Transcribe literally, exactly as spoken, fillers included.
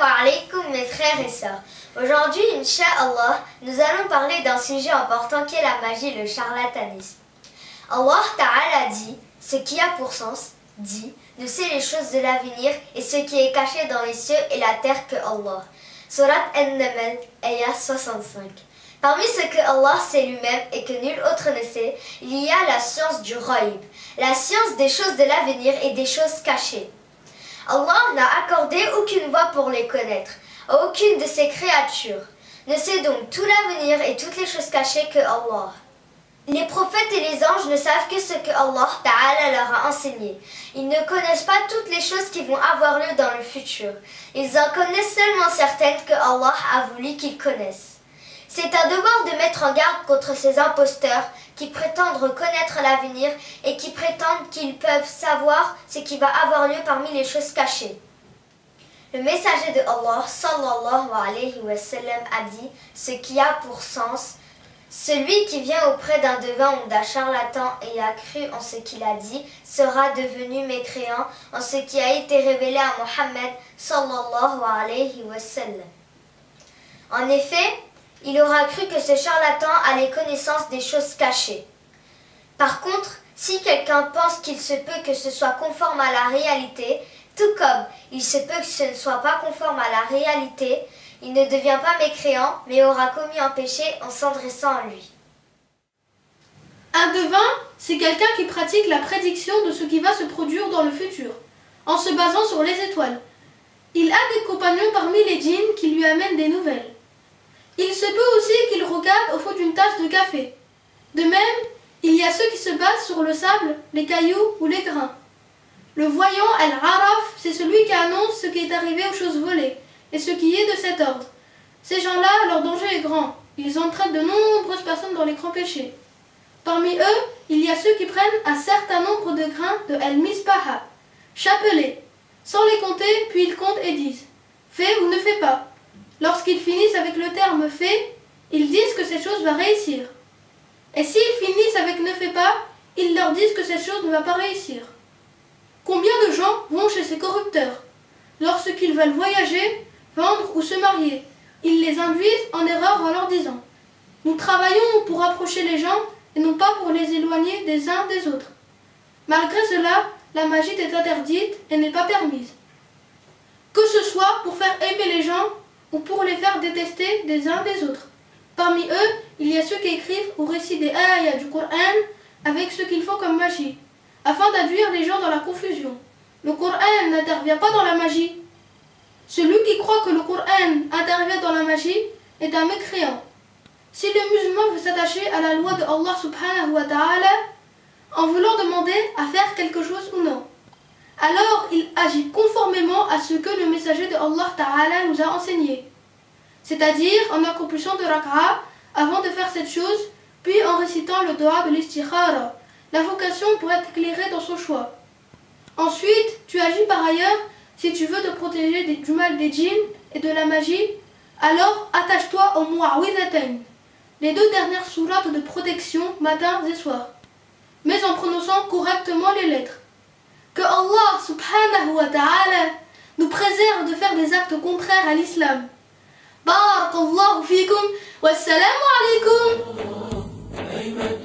alaykoum mes frères et sœurs. Aujourd'hui, Inch'Allah, nous allons parler d'un sujet important qui est la magie et le charlatanisme. Allah Ta'ala dit, ce qui a pour sens, dit, ne sait les choses de l'avenir et ce qui est caché dans les cieux et la terre que Allah. Surat An-Naml, ayah soixante-cinq. Parmi ce que Allah sait lui-même et que nul autre ne sait, il y a la science du ghaib, la science des choses de l'avenir et des choses cachées. Allah n'a accordé aucune voie pour les connaître, à aucune de ses créatures. Ne sait donc tout l'avenir et toutes les choses cachées que Allah. Les prophètes et les anges ne savent que ce que Allah Ta'ala leur a enseigné. Ils ne connaissent pas toutes les choses qui vont avoir lieu dans le futur. Ils en connaissent seulement certaines que Allah a voulu qu'ils connaissent. C'est un devoir de mettre en garde contre ces imposteurs qui prétendent connaître l'avenir et qui prétendent qu'ils peuvent savoir ce qui va avoir lieu parmi les choses cachées. Le messager de Allah sallallahu alayhi wa sallam a dit ce qui a pour sens: celui qui vient auprès d'un devin ou d'un charlatan et a cru en ce qu'il a dit sera devenu mécréant en ce qui a été révélé à Mohammed sallallahu alayhi wa sallam. En effet, il aura cru que ce charlatan a les connaissances des choses cachées. Par contre, si quelqu'un pense qu'il se peut que ce soit conforme à la réalité, tout comme il se peut que ce ne soit pas conforme à la réalité, il ne devient pas mécréant, mais aura commis un péché en s'adressant à lui. Un devin, c'est quelqu'un qui pratique la prédiction de ce qui va se produire dans le futur, en se basant sur les étoiles. Il a des compagnons parmi les djinns qui lui amènent des nouvelles. Il se peut aussi qu'il regarde au fond d'une tasse de café. De même, il y a ceux qui se basent sur le sable, les cailloux ou les grains. Le voyant Al-Araf, c'est celui qui annonce ce qui est arrivé aux choses volées et ce qui est de cet ordre. Ces gens-là, leur danger est grand. Ils entraînent de nombreuses personnes dans les grands péchés. Parmi eux, il y a ceux qui prennent un certain nombre de grains de Al-Misbaha, chapelet, sans les compter, puis ils comptent et disent « fais ou ne fais pas ». Lorsqu'ils finissent avec le terme « fait », ils disent que cette chose va réussir. Et s'ils finissent avec « ne fais pas », ils leur disent que cette chose ne va pas réussir. Combien de gens vont chez ces corrupteurs? Lorsqu'ils veulent voyager, vendre ou se marier, ils les induisent en erreur en leur disant « nous travaillons pour approcher les gens et non pas pour les éloigner des uns des autres ». Malgré cela, la magie est interdite et n'est pas permise. Que ce soit pour faire aimer les gens ou pour les faire détester des uns des autres. Parmi eux, il y a ceux qui écrivent ou récitent des ayats du Coran avec ce qu'ils font comme magie, afin d'induire les gens dans la confusion. Le Coran n'intervient pas dans la magie. Celui qui croit que le Coran intervient dans la magie est un mécréant. Si le musulman veut s'attacher à la loi de Allah subhanahu wa ta'ala, en voulant demander à faire quelque chose ou non, alors il agit conformément à ce que le messager de Allah Ta'ala nous a enseigné, c'est-à-dire en accomplissant de rak'a avant de faire cette chose, puis en récitant le dua de l'istikhara, l'invocation pour être éclairé dans son choix. Ensuite, tu agis par ailleurs si tu veux te protéger du mal des djinns et de la magie, alors attache-toi au mu'awwidhatayn, les deux dernières sourates de protection matin et soir, mais en prononçant correctement les lettres. Que Allah subhanahu wa ta'ala nous préserve de faire des actes contraires à l'islam. Barakallahu fikum, wassalamu alaikum.